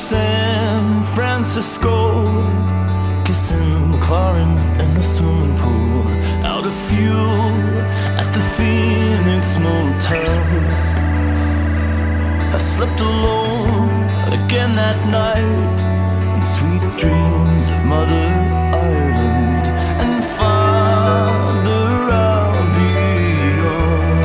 San Francisco, kissing McLaren in the swimming pool, out of fuel at the Phoenix Motel. I slept alone again that night, in sweet dreams of Mother Ireland and farther out beyond.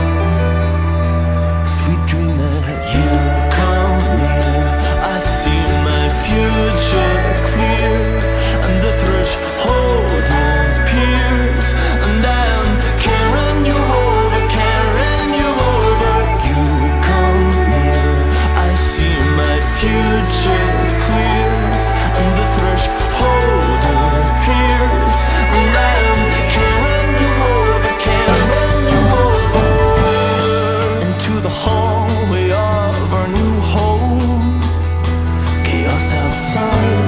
Sweet dream that you come near, I see my future clear, and the threshold appears, and I'm carrying you over, carrying you over. You come near, I see my future clear, and the threshold appears, and I'm carrying you over, carrying you over, into the hallway of our new home. Chaos outside